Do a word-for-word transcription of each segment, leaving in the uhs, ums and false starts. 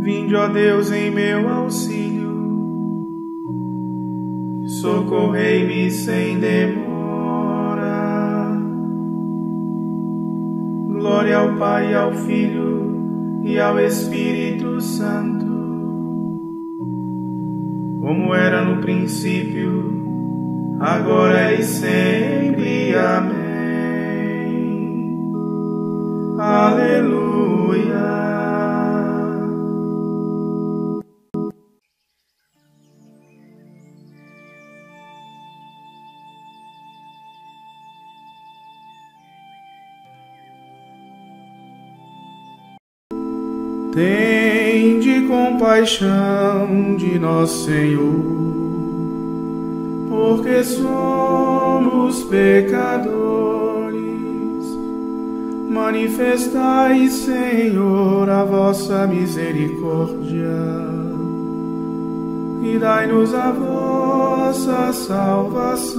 Vinde, ó Deus, em meu auxílio, socorrei-me sem demora. Glória ao Pai, ao Filho e ao Espírito Santo, como era no princípio, agora e sempre. Amém. Aleluia. Tende compaixão de nosso Senhor, porque somos pecadores. Manifestai, Senhor, a vossa misericórdia e dai-nos a vossa salvação.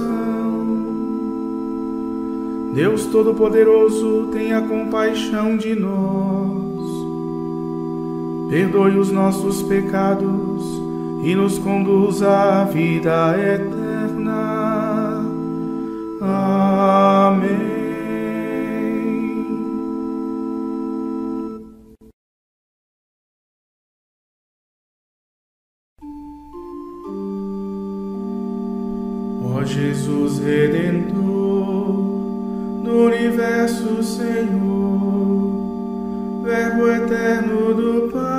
Deus Todo-Poderoso, tenha compaixão de nós. Perdoe os nossos pecados e nos conduza à vida eterna. Amém. Ó Jesus Redentor do Universo, Senhor, Verbo eterno do Pai,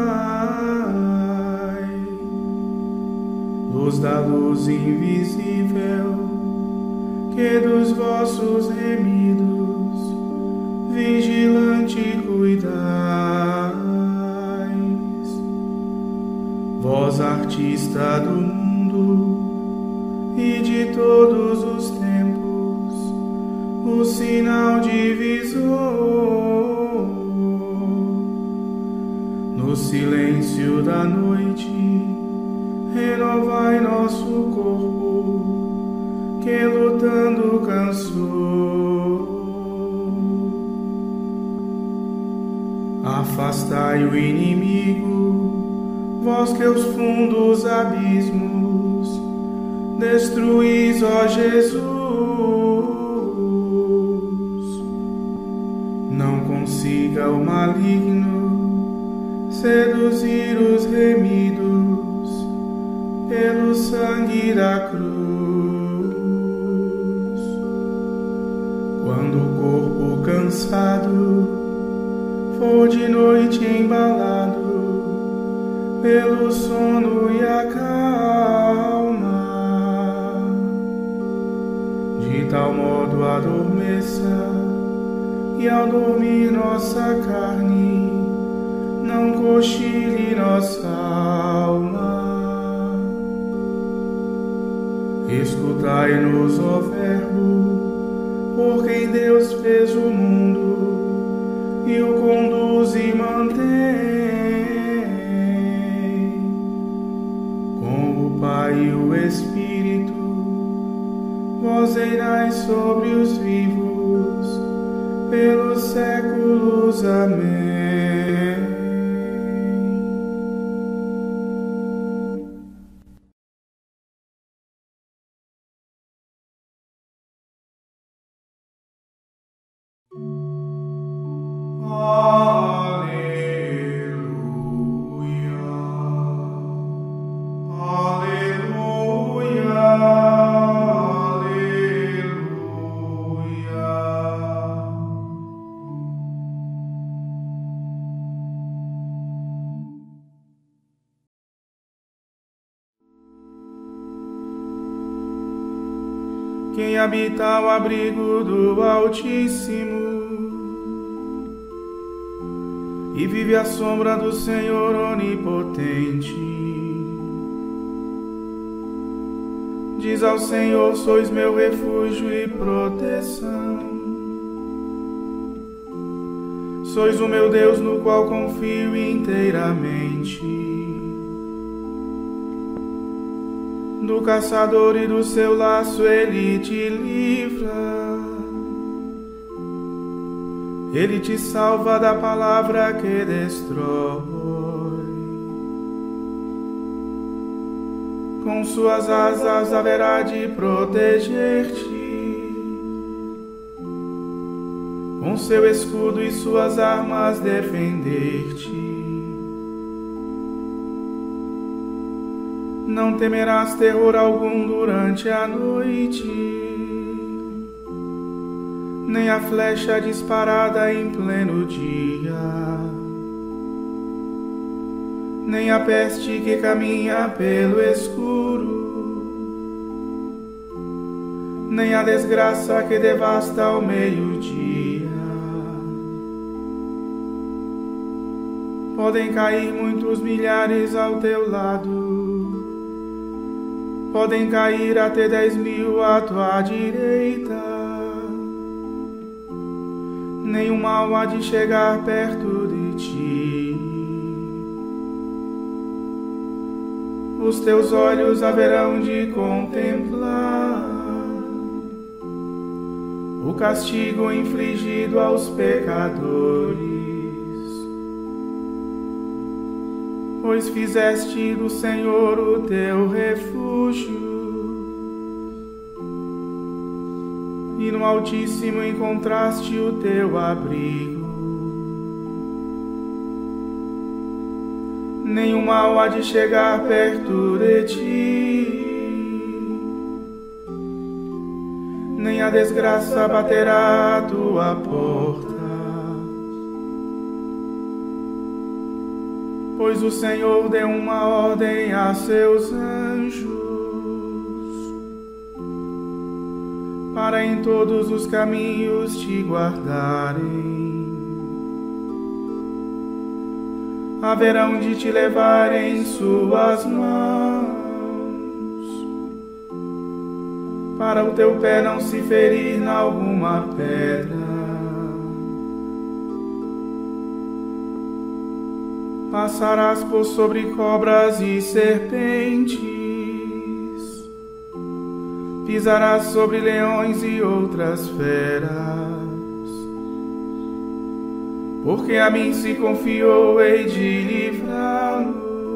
luz da luz invisível, que dos vossos remidos vigilante cuidais. Vós, artista do mundo e de todos os tempos, o sinal divisor, no silêncio da noite, renovai nosso corpo, que lutando cansou. Afastai o inimigo, vós que os fundos abismos destruís, ó Jesus. Não consiga o maligno seduzir os remidos pelo sangue da cruz. Quando o corpo cansado for de noite embalado pelo sono e a calma, de tal modo adormeça e ao dormir nossa carne não cochile nossa alma. Escutai-nos, ó Verbo, por quem Deus fez o mundo e o conduz e mantém. Com o Pai e o Espírito, vós reirais sobre os vivos pelos séculos. Amém. Quem habita o abrigo do Altíssimo e vive à sombra do Senhor Onipotente, diz ao Senhor: sois meu refúgio e proteção. Sois o meu Deus, no qual confio inteiramente. Do caçador e do seu laço ele te livra. Ele te salva da palavra que destrói. Com suas asas haverá de proteger-te, com seu escudo e suas armas defender-te. Não temerás terror algum durante a noite, nem a flecha disparada em pleno dia, nem a peste que caminha pelo escuro, nem a desgraça que devasta ao meio-dia. Podem cair muitos milhares ao teu lado, podem cair até dez mil à tua direita, nenhum mal há de chegar perto de ti. Os teus olhos haverão de contemplar o castigo infligido aos pecadores, pois fizeste do Senhor o teu refúgio, e no Altíssimo encontraste o teu abrigo. Nenhum mal há de chegar perto de ti, nem a desgraça baterá à tua porta, pois o Senhor deu uma ordem a seus anjos para em todos os caminhos te guardarem. Haverão de te levar em suas mãos, para o teu pé não se ferir em alguma pedra. Passarás por sobre cobras e serpentes, pisarás sobre leões e outras feras. Porque a mim se confiou, hei de livrá-lo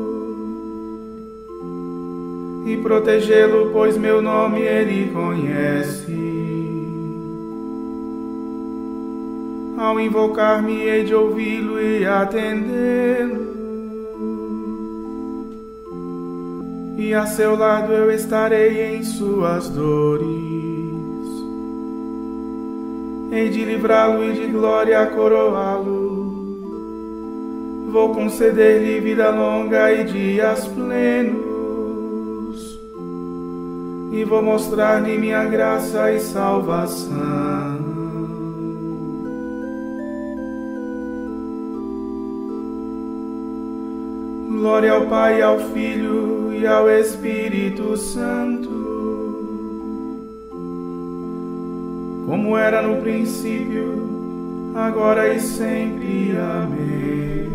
e protegê-lo, pois meu nome ele conhece. Ao invocar-me, hei de ouvi-lo e atendê-lo, e a seu lado eu estarei em suas dores. Hei de livrá-lo e de glória coroá-lo. Vou conceder-lhe vida longa e dias plenos, e vou mostrar-lhe minha graça e salvação. Glória ao Pai, ao Filho e ao Espírito Santo, como era no princípio, agora e sempre. Amém.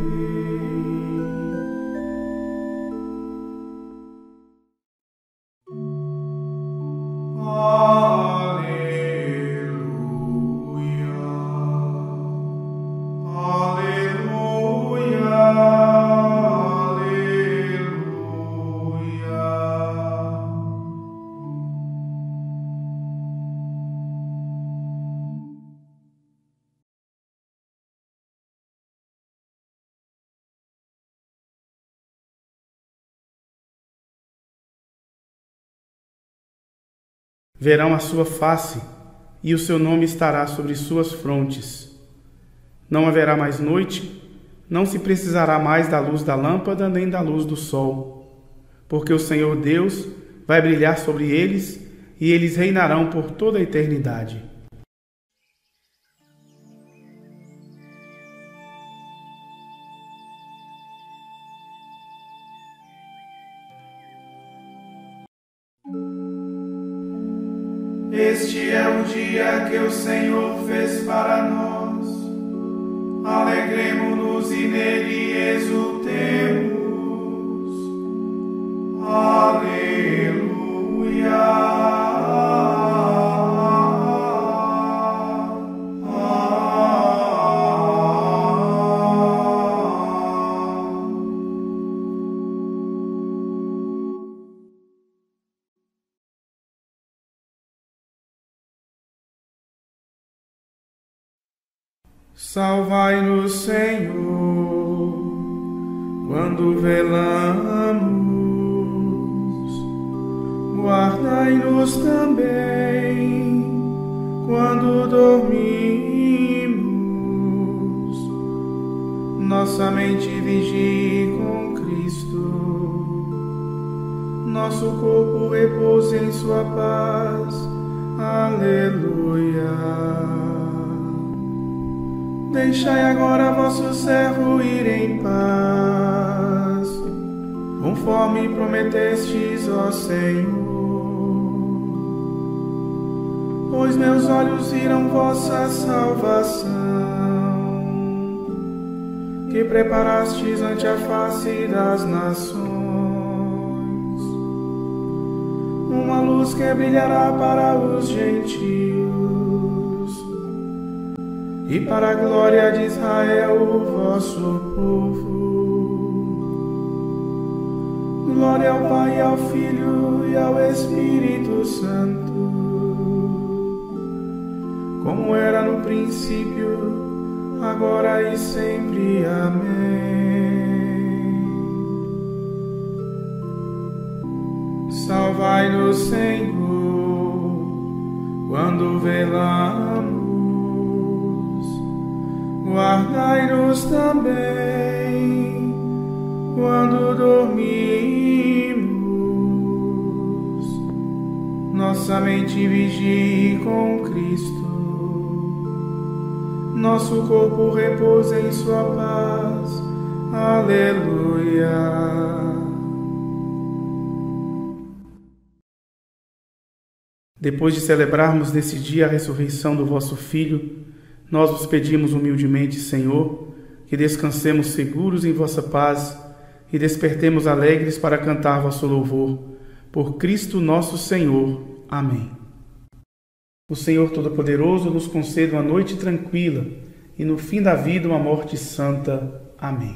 Verão a sua face, e o seu nome estará sobre suas frontes. Não haverá mais noite, não se precisará mais da luz da lâmpada nem da luz do sol, porque o Senhor Deus vai brilhar sobre eles, e eles reinarão por toda a eternidade. Este é o dia que o Senhor fez para nós. Alegremo-nos e nele exultemos. Aleluia. Aleluia. Aleluia. Aleluia. Salvai-nos, Senhor, quando velamos. Guardai-nos também quando dormimos. Nossa mente vigie com Cristo, nosso corpo repousa em sua paz. Aleluia. Deixai agora vosso servo ir em paz, conforme prometestes, ó Senhor. Pois meus olhos viram vossa salvação, que preparastes ante a face das nações, uma luz que brilhará para os gentios e para a glória de Israel, o vosso povo. Glória ao Pai, ao Filho e ao Espírito Santo, como era no princípio, agora e sempre. Amém. Salvai-nos, Senhor, quando velamos. Guardai-nos também quando dormimos. Nossa mente vigie com Cristo, nosso corpo repousa em sua paz. Aleluia. Depois de celebrarmos nesse dia a ressurreição do vosso Filho, nós vos pedimos humildemente, Senhor, que descansemos seguros em vossa paz e despertemos alegres para cantar vosso louvor. Por Cristo nosso Senhor. Amém. O Senhor Todo-Poderoso nos conceda uma noite tranquila e no fim da vida uma morte santa. Amém.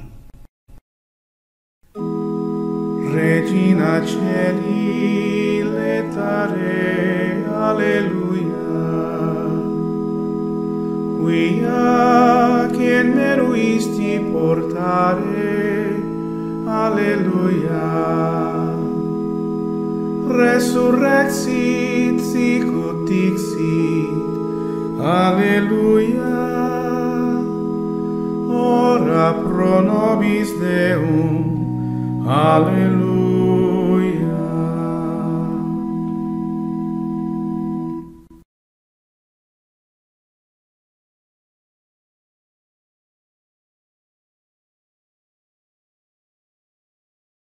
Regina Caeli letare, alleluia. Quia che meruisti portare, alleluia. Resurrexit sicut dixit, alleluia. Ora pro nobis Deum, alleluia.